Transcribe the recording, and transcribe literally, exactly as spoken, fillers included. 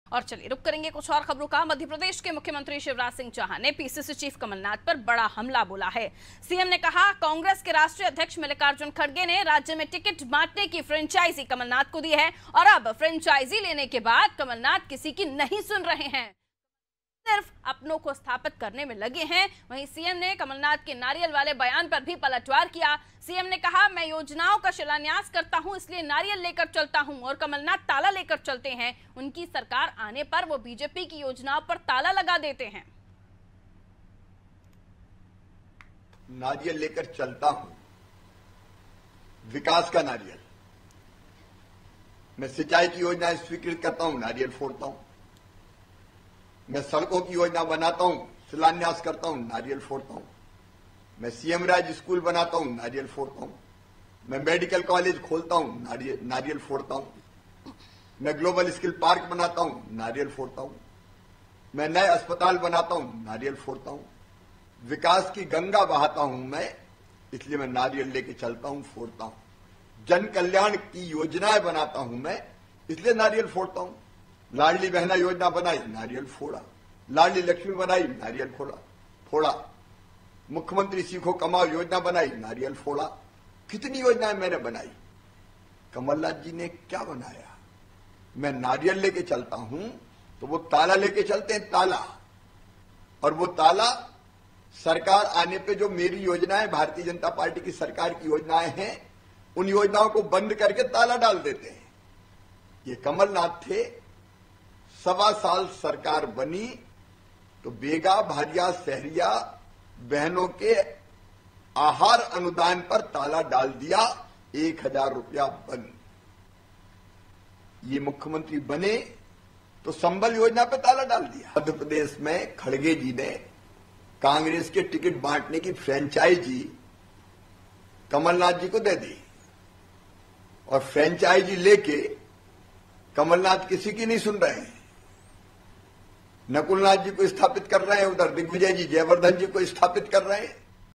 और चलिए रुक करेंगे कुछ और खबरों का। मध्य प्रदेश के मुख्यमंत्री शिवराज सिंह चौहान ने पीसीसी चीफ कमलनाथ पर बड़ा हमला बोला है। सीएम ने कहा, कांग्रेस के राष्ट्रीय अध्यक्ष मल्लिकार्जुन खड़गे ने राज्य में टिकट बांटने की फ्रेंचाइजी कमलनाथ को दी है और अब फ्रेंचाइजी लेने के बाद कमलनाथ किसी की नहीं सुन रहे हैं, सिर्फ अपनों को स्थापित करने में लगे हैं। वहीं सीएम ने कमलनाथ के नारियल वाले बयान पर भी पलटवार किया। सीएम ने कहा, मैं योजनाओं का शिलान्यास करता हूं इसलिए नारियल लेकर चलता हूं और कमलनाथ ताला लेकर चलते हैं। उनकी सरकार आने पर वो बीजेपी की योजनाओं पर ताला लगा देते हैं। नारियल लेकर चलता हूं, विकास का नारियल। मैं सिंचाई की योजनाएं स्वीकृत करता हूं, नारियल फोड़ता हूं। मैं सड़कों की योजना बनाता हूं, शिलान्यास करता हूं, नारियल फोड़ता हूं। मैं सीएम राज स्कूल बनाता हूं, नारियल फोड़ता हूं। मैं मेडिकल कॉलेज खोलता हूं, नारियल नारियल फोड़ता हूं। मैं ग्लोबल स्किल पार्क बनाता हूं, नारियल फोड़ता हूं। मैं नए अस्पताल बनाता हूं, नारियल फोड़ता हूं। विकास की गंगा बहाता हूं मैं, इसलिए मैं नारियल लेके चलता हूं, फोड़ता हूं। जन कल्याण की योजनाएं बनाता हूं मैं, इसलिए नारियल फोड़ता हूं। लाडली बहना योजना बनाई, नारियल फोड़ा। लाडली लक्ष्मी बनाई, नारियल फोड़ा फोड़ा मुख्यमंत्री सीखो कमाओ योजना बनाई, नारियल फोड़ा। कितनी योजनाएं मैंने बनाई। कमलनाथ जी ने क्या बनाया? मैं नारियल लेके चलता हूं तो वो ताला लेके चलते हैं, ताला। और वो ताला सरकार आने पे जो मेरी योजनाएं, भारतीय जनता पार्टी की सरकार की योजनाएं हैं, उन योजनाओं को बंद करके ताला डाल देते हैं। ये कमलनाथ थे। सवा साल सरकार बनी तो बेगा, भारिया, सहरिया बहनों के आहार अनुदान पर ताला डाल दिया, एक हजार रुपया बंद। ये मुख्यमंत्री बने तो संबल योजना पे ताला डाल दिया। मध्य प्रदेश में खड़गे जी ने कांग्रेस के टिकट बांटने की फ्रेंचाइजी कमलनाथ जी को दे दी और फ्रेंचाइजी लेके कमलनाथ किसी की नहीं सुन रहे हैं। नकुलनाथ जी को स्थापित कर रहे हैं, उधर दिग्विजय जी जयवर्धन जी को स्थापित कर रहे हैं।